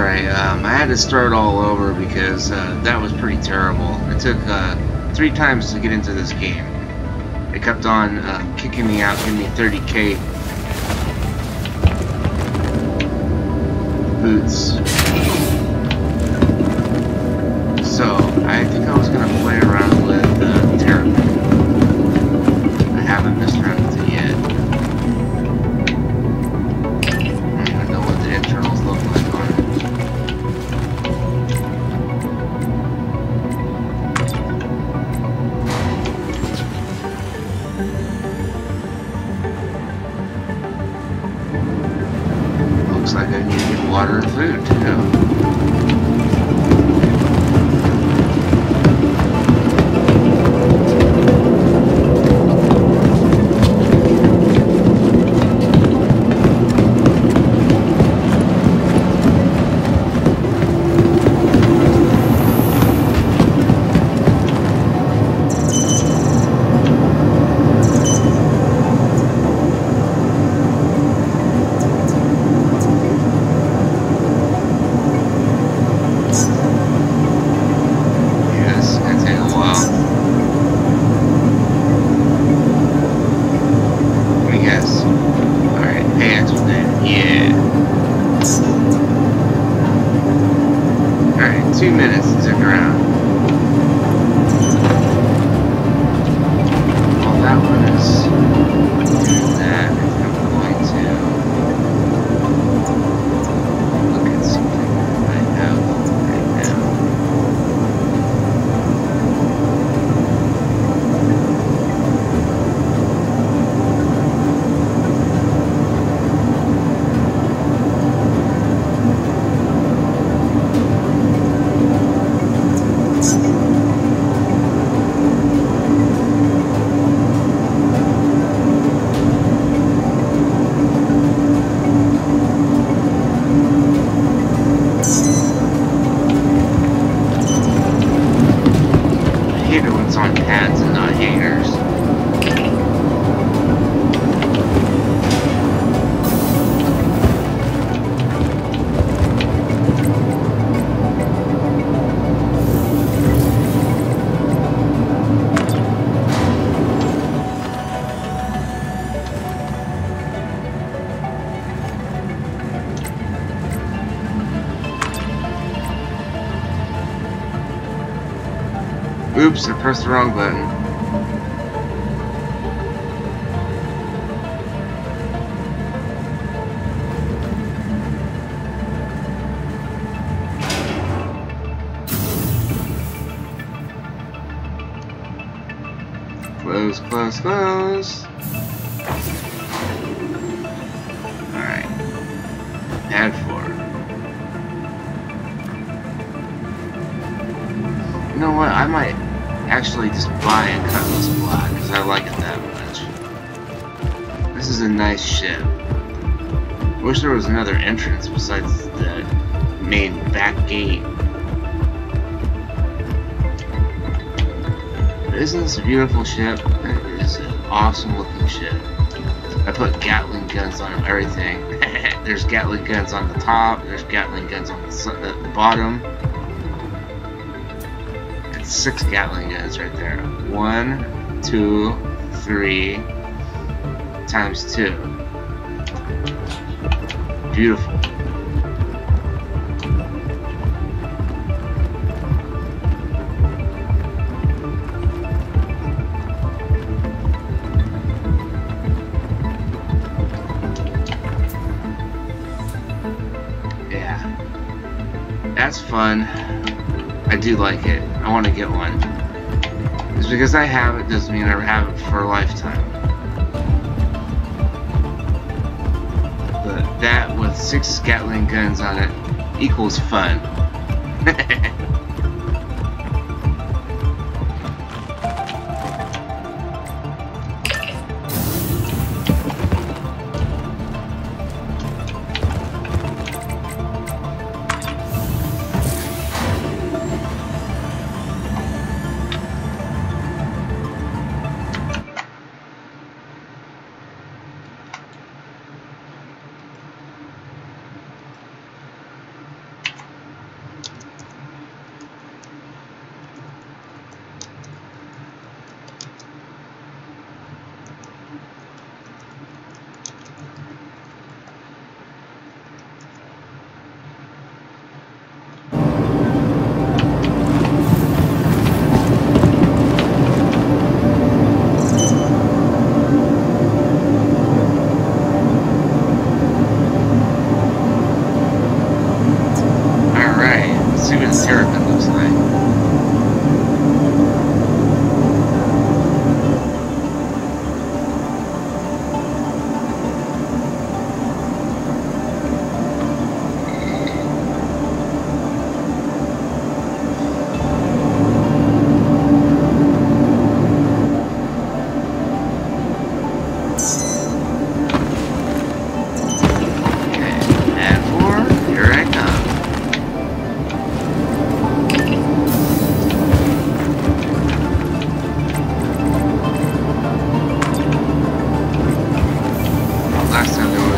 Alright, I had to start all over because that was pretty terrible. It took 3 times to get into this game. It kept on kicking me out, giving me 30k boots. So, I think I was going to play around with Terran. I haven't messed around with it yet. I don't even know what the internals look like on it. Looks like I need to get water and food too. Oops, I pressed the wrong button. Close, close, close. Alright. Add 4. You know what? I might actually just buy a Cutlass Black because I like it that much. This is a nice ship. I wish there was another entrance besides the main back gate. But isn't this a beautiful ship? It is an awesome looking ship. I put Gatling guns on everything. There's Gatling guns on the top, there's Gatling guns on the bottom. 6 Gatling guns right there. 1, 2, 3 times 2. Beautiful. Yeah. That's fun. I do like it. I want to get one. Just because I have it doesn't mean I have it for a lifetime. But that with 6 Gatling guns on it equals fun.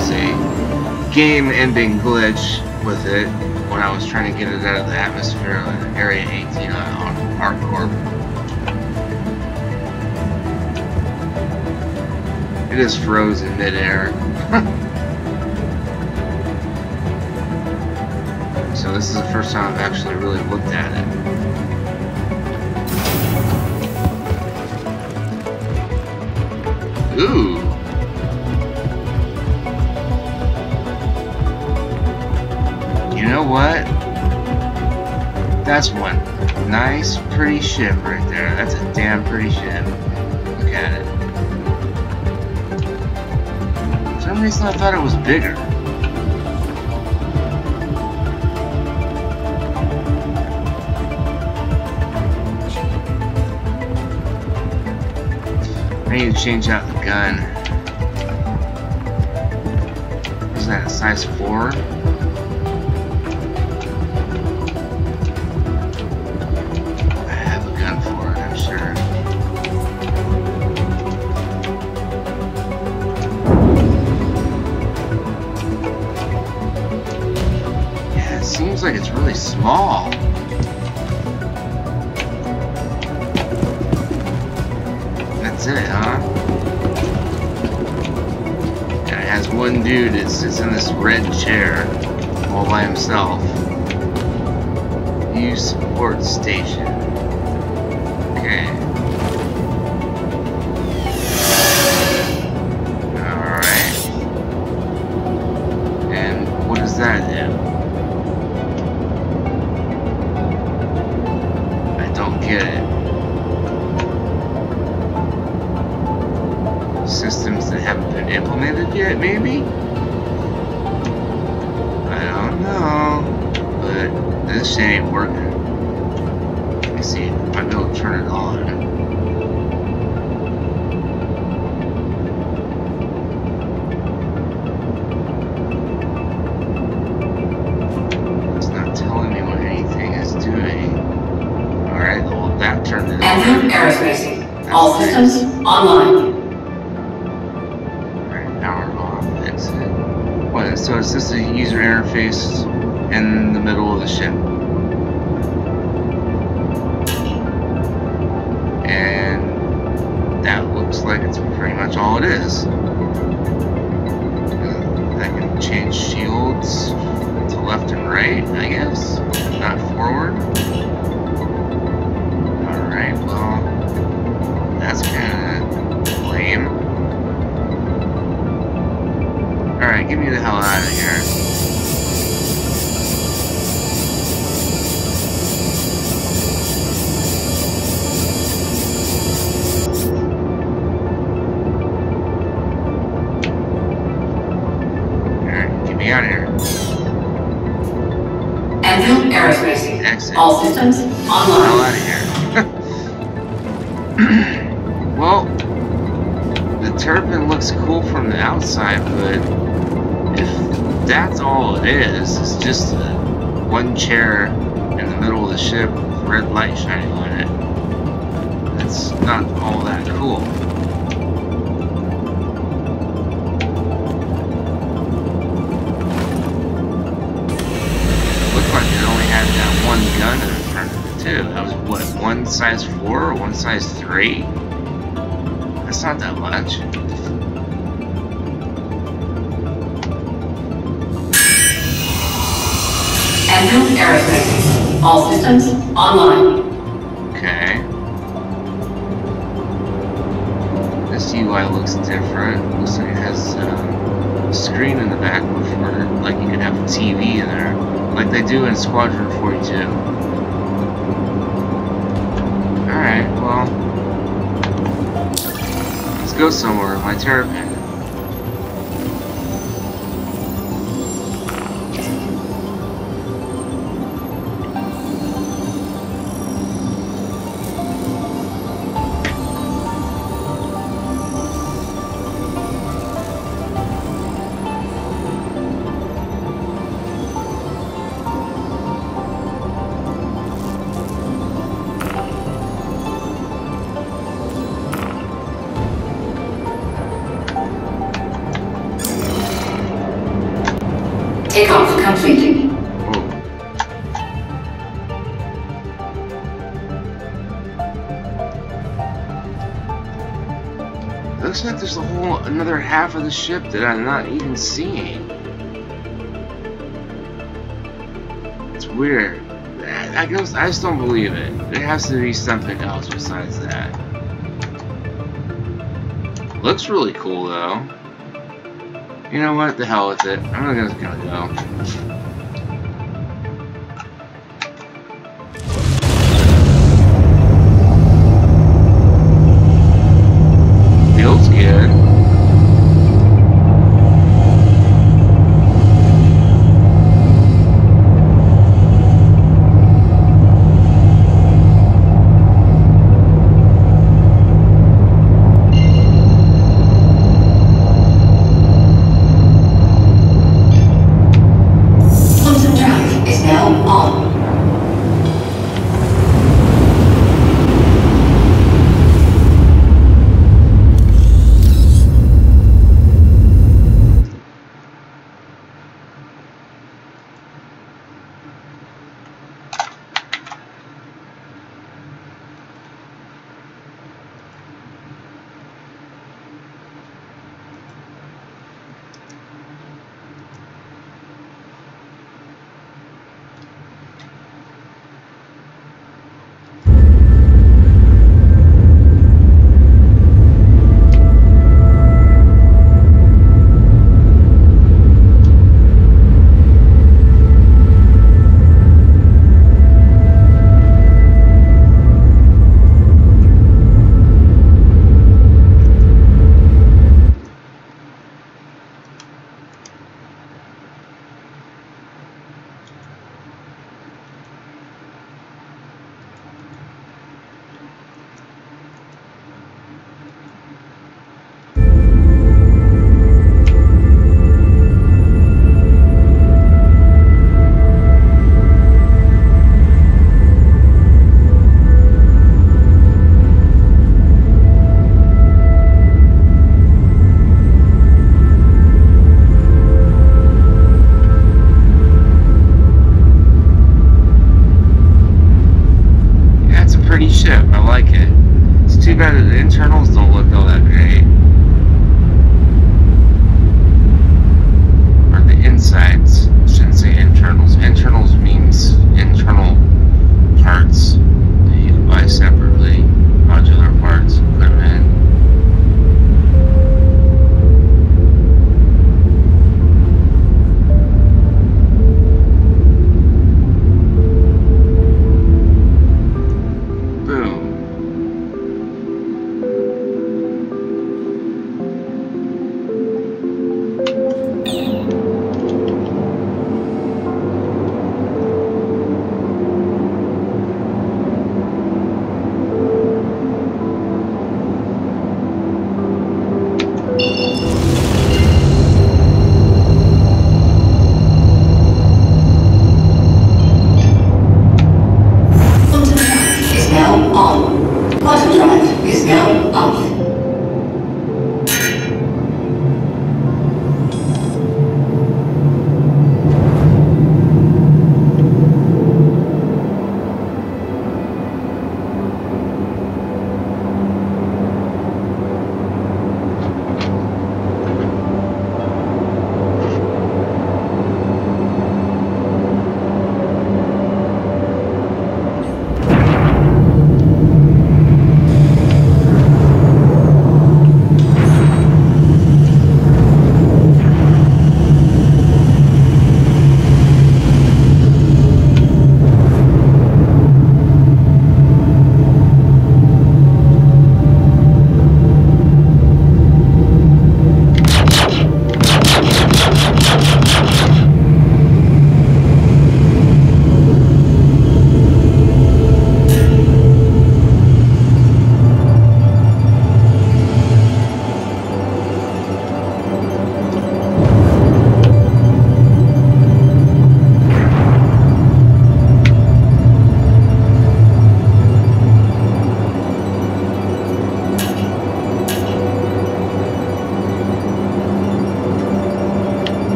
was a game-ending glitch with it when I was trying to get it out of the atmosphere on Area 18 on ArcCorp. It is frozen midair. So this is the first time I've actually really looked at it. Ooh. You know what? That's one nice, pretty ship right there. That's a damn pretty ship. Look at it. For some reason I thought it was bigger. I need to change out the gun. Is that a size 4? I have a gun for it, I'm sure. Yeah, it seems like it's really small. That's it, huh? Yeah, it has one dude that sits in this red chair all by himself. View support station. Okay. Alright. And what does that do? I don't get it. Systems that haven't been implemented yet, maybe? I don't know, but this shit ain't working. Let me see, I might be able to turn it on. It's not telling me what anything is doing. Alright, well that turned it on. Andrew Aerospace. All systems online. So it's just a user interface in the middle of the ship. And that looks like it's pretty much all it is. I can change shields to left and right, I guess, not forward. Alright, well, that's kind of lame. Alright, get me the hell out of here. Alright, get me out of here. Andrew Aerospace. Exit. All systems online. Hell out of here. Well, the turbine looks cool from the outside, but if that's all it is, it's just one chair in the middle of the ship with red light shining on it. That's not all that cool. It looked like it only had that one gun in front of it too. That was what, one size 4 or one size 3? That's not that much. Andrew Aerospace. All systems online. Okay. This UI looks different. Looks like it has a screen in the back where, like, you could have a TV in there, like they do in Squadron 42. Alright, well, let's go somewhere with my Terrapin. Takeoff completed. Whoa. Looks like there's another half of the ship that I'm not even seeing. It's weird. I just don't believe it. There has to be something else besides that. Looks really cool though. You know what? The hell with it. I'm just gonna go. Feels good. Quantum drive is now on. Ship. I like it. It's too bad that the internals don't look all that great. Or the insides. I shouldn't say internals. Internals means internal parts that you can buy separately. Modular parts. Put them in.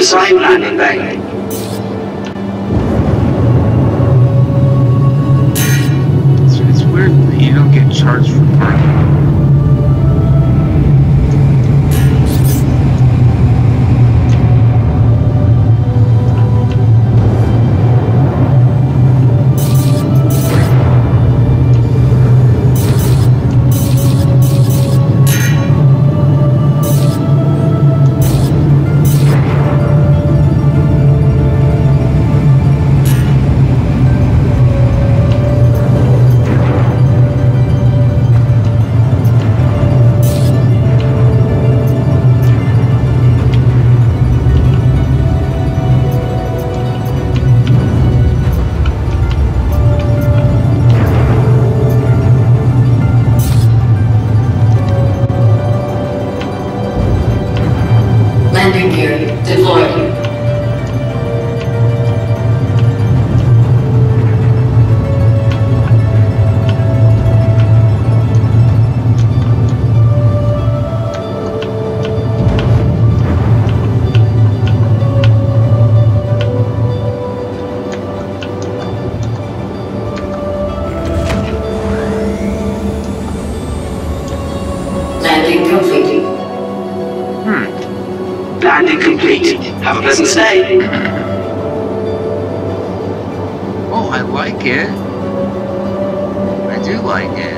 Assigned landing bay. It's weird that you don't get charged for parking. Landing gear deployed. Landing complete. Landing complete. Have a pleasant stay. Oh, I like it. I do like it.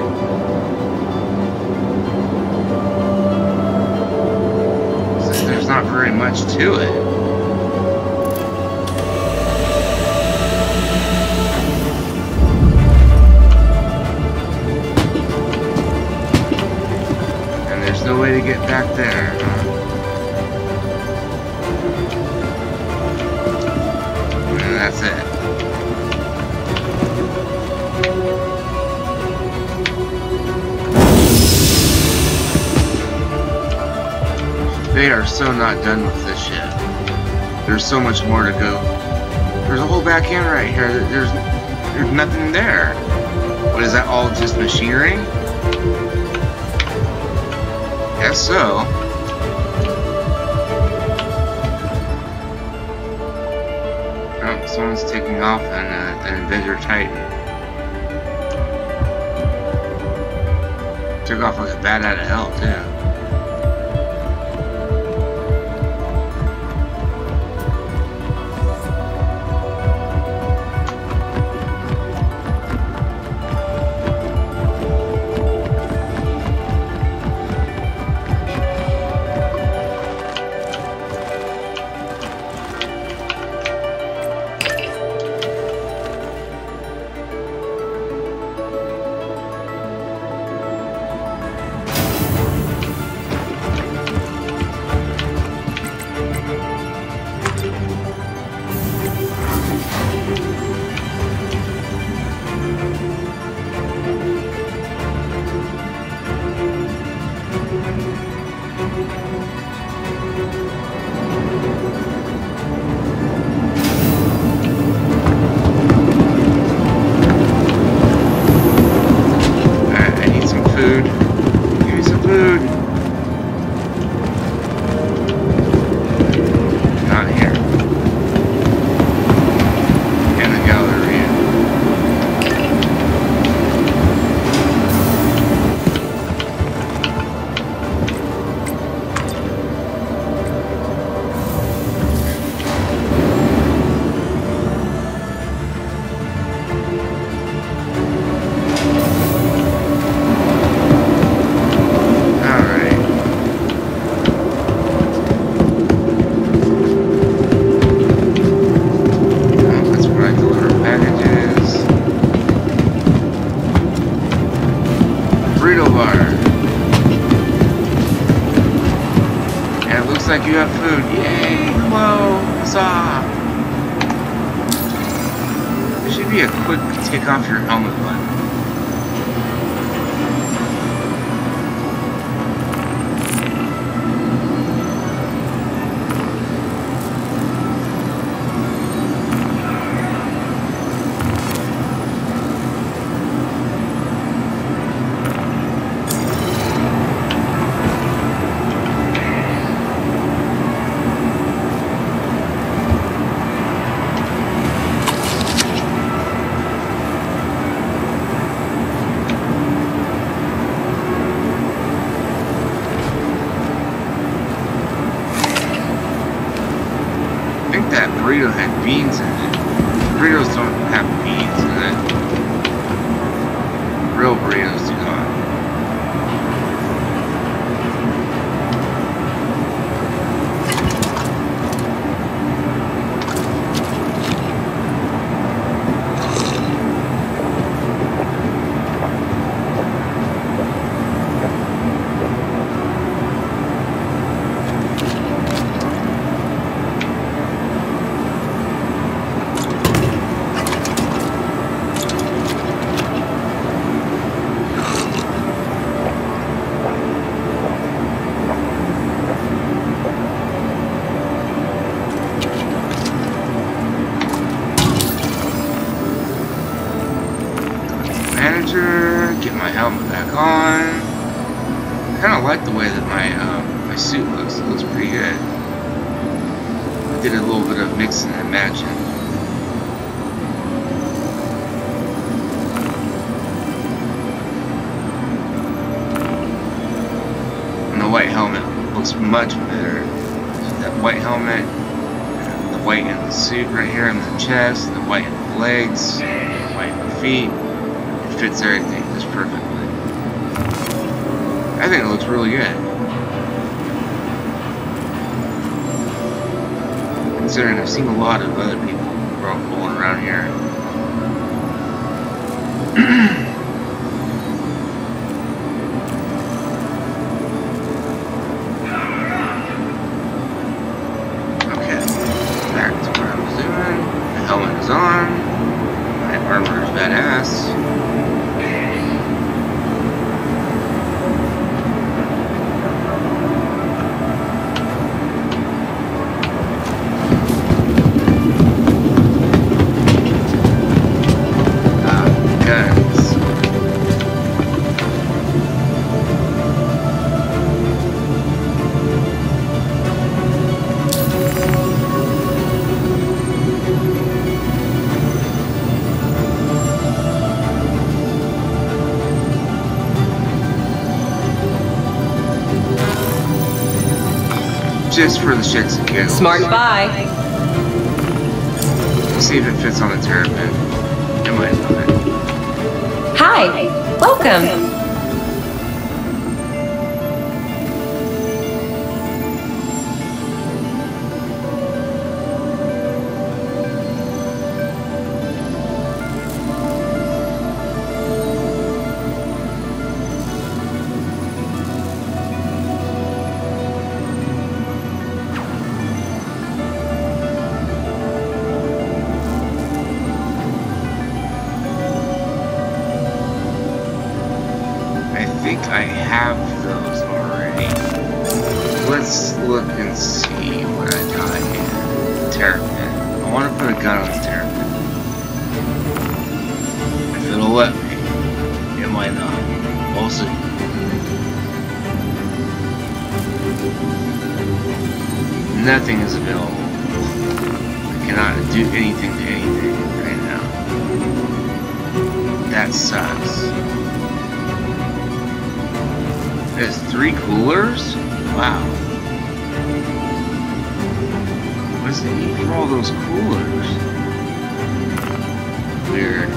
There's not very much to it. And there's no way to get back there. And that's it. They are so not done with this ship. There's so much more to go. There's a whole back end right here. There's nothing there. What is that, all just machinery? Guess so. Oh, someone's taking off in an Avenger Titan. Took off like a bat out of hell, too. Looks like you have food. Yay! Hello! Huzzah! There should be a quick take off your helmet button. burrito had beans in it. Burritos don't have beans in it. Real burritos do not. Get my helmet back on. I kind of like the way that my suit looks. It looks pretty good. I did a little bit of mixing and matching. And the white helmet looks much better. That white helmet, the white in the suit right here in the chest, the white in the legs, the white in the feet. Fits everything just perfectly. I think it looks really good. Considering I've seen a lot of other people rolling around here. Okay, back to what I was doing. The helmet is on. My armor is badass. Just for the shits and giggles. Smart buy. Let's see if it fits on the Terrapin. It might not. Hi. Welcome. I have those already. Let's look and see what I got here. Terrapin. I want to put a gun on the Terrapin. If it'll let me. It might not. We'll see. Nothing is available. I cannot do anything to anything right now. That sucks. There's 3 coolers? Wow. What does it need for all those coolers? Weird.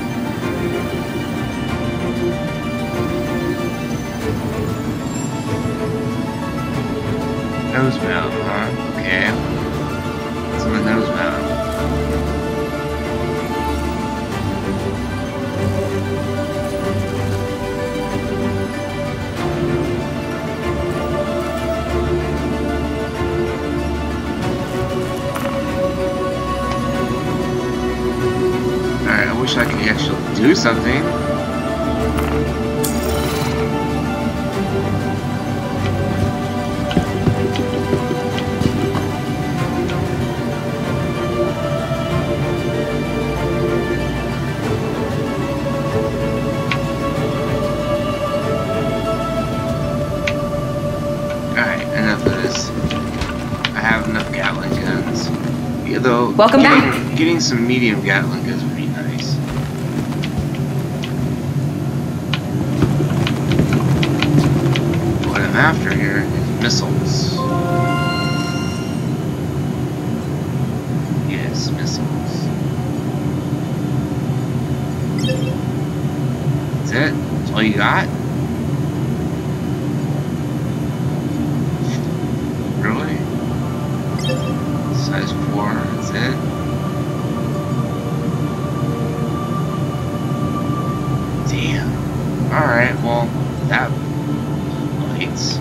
Nose mount, huh? Okay. What's on the nose mount? Alright, I wish I could actually do something. Though, welcome back. Getting some medium Gatling guns would be nice. What I'm after here is missiles. Aegis missiles. That's it? That's all you got? Really? Size 4, that's it? Damn. Alright, well, that bites.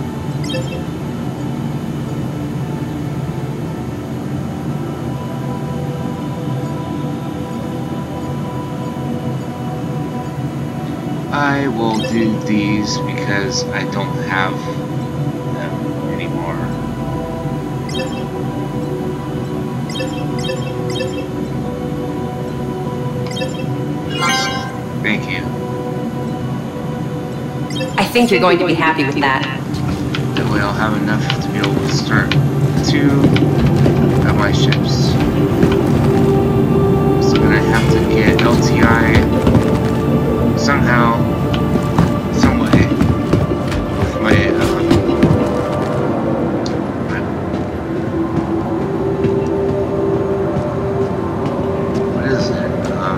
I will do these because I don't have them anymore. Thank you. I think you're going to be happy with that. That way I'll have enough to be able to start 2 of my ships. So I'm gonna have to get LTI somehow, some way, with my, what is it?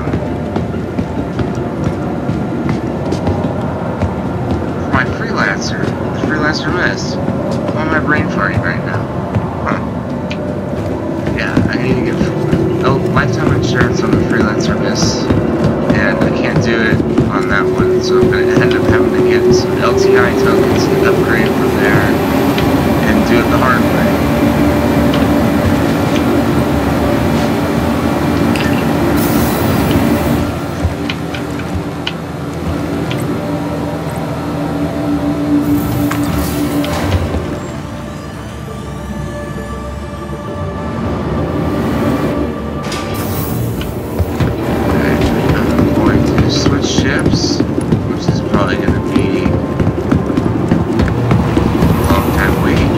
My Freelancer, the Freelancer Mist. I'm on my brain farting right now. Huh. Yeah, I need to get lifetime insurance on the Freelancer Mist, and I can't do it on that one, so I'm going to end up having to get some LTI tokens and upgrade from there and do it the hard way. Which is probably going to be a long time waiting.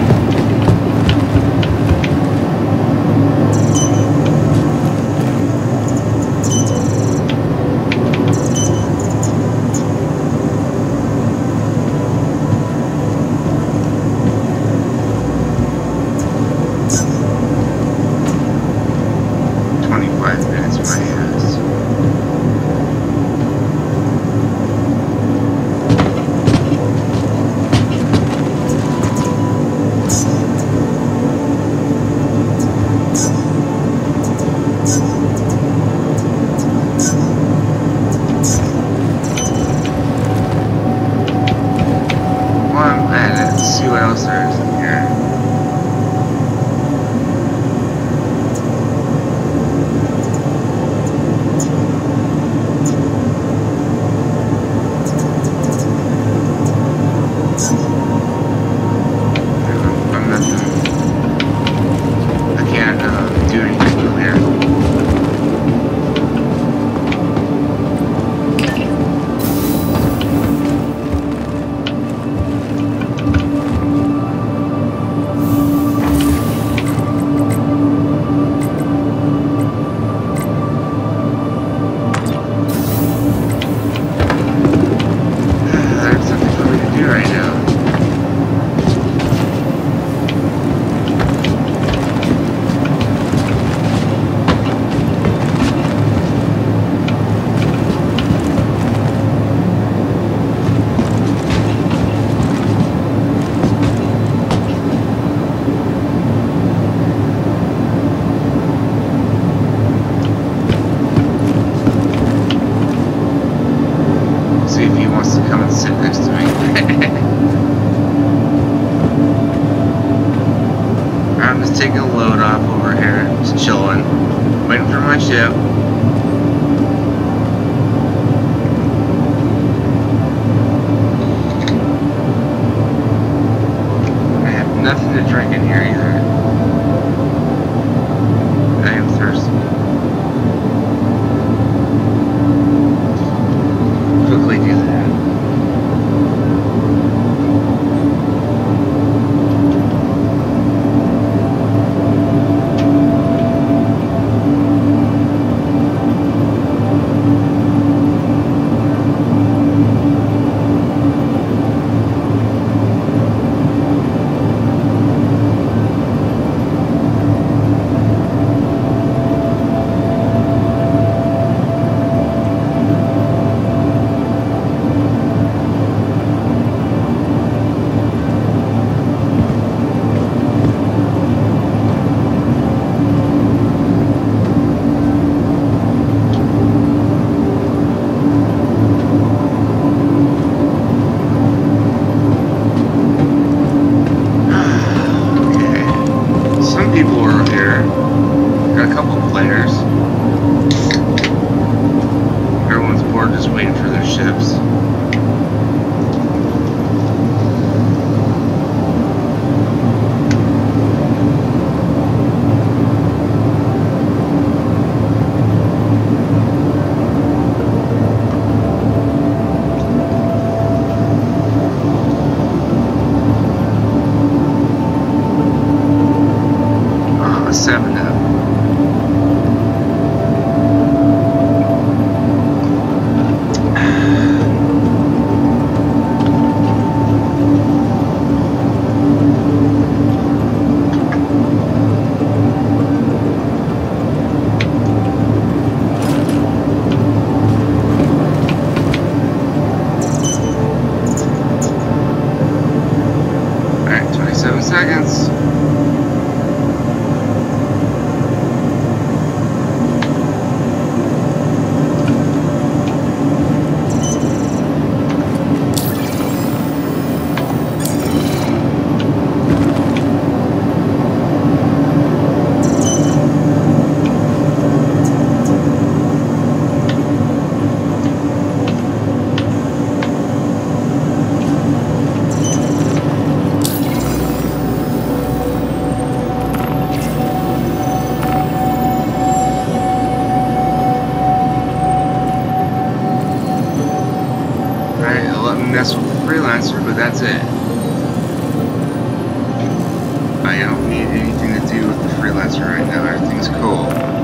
What else there is in here? I'm nothing. I can't do anything from here. See if he wants to come and sit next to me. I'm just taking a load off over here, just chilling, waiting for my ship. I have nothing to drink in here either. I am thirsty. Quickly do that. players. Everyone's bored just waiting for their ships. Mess with the freelancer, but that's it. I don't need anything to do with the freelancer right now. Everything's cool.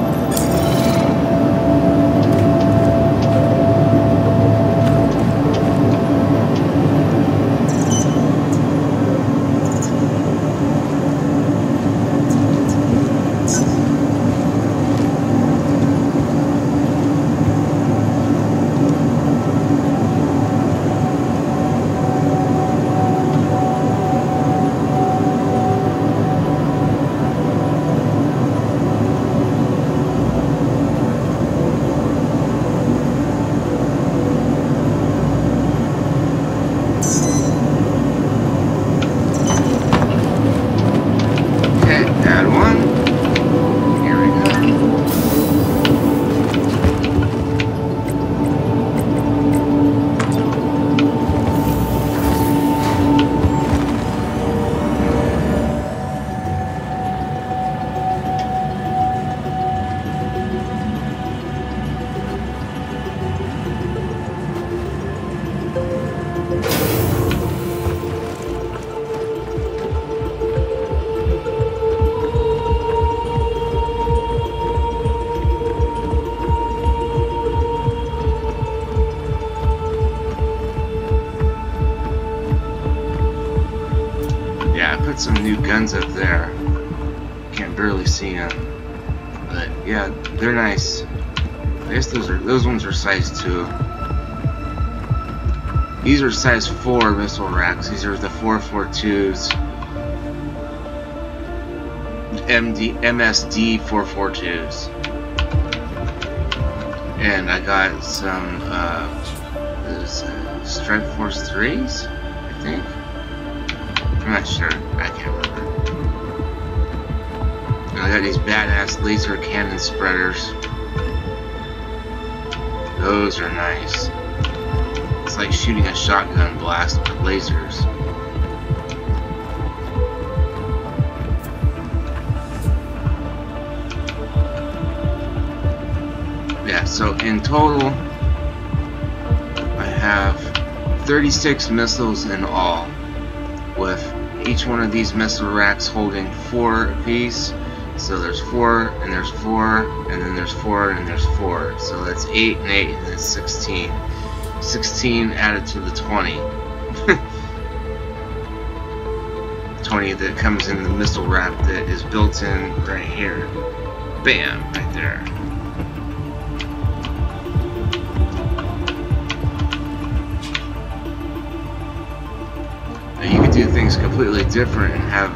Some new guns up there. Can't barely see them, but yeah, they're nice. I guess those ones are size 2. These are size 4 missile racks. These are the 442s, MSD 442s, and I got some Strike Force 3s, I think. I'm not sure. I can't remember. And I got these badass laser cannon spreaders. Those are nice. It's like shooting a shotgun blast with lasers. Yeah, so in total, I have 36 missiles in all, with each one of these missile racks holding 4 apiece. So there's 4, and there's 4, and then there's 4, and there's 4. So that's 8 and 8, and that's 16. 16 added to the 20. 20 that comes in the missile rack that is built in right here. Bam! Right there. You could do things completely different and have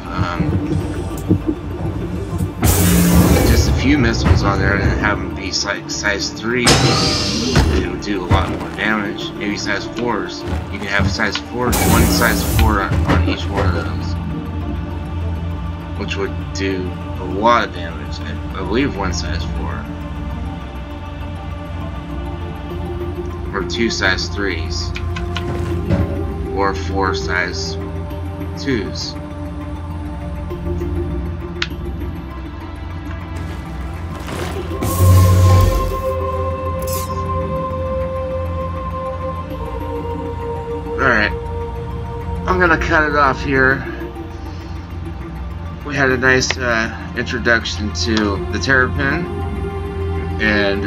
just a few missiles on there and have them be size 3. It would do a lot more damage. Maybe size 4s. You can have size 4s, one size 4 on each one of those, which would do a lot of damage. I believe one size 4. Or 2 size 3s. Or 4 size 2s. Alright. I'm gonna cut it off here. We had a nice introduction to the Terrapin and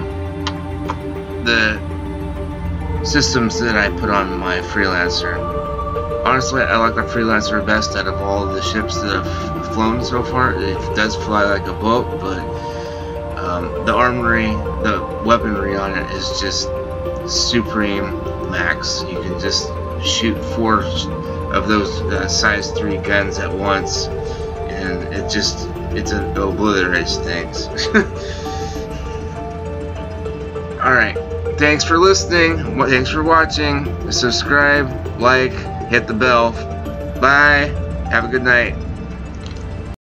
the systems that I put on my Freelancer. Honestly, I like the Freelancer best out of all of the ships that have flown so far. It does fly like a boat, but the armory, the weaponry on it is just supreme max. You can just shoot 4 of those size 3 guns at once, and it obliterates things. Alright, thanks for listening, thanks for watching, subscribe, like, hit the bell. Bye, have a good night.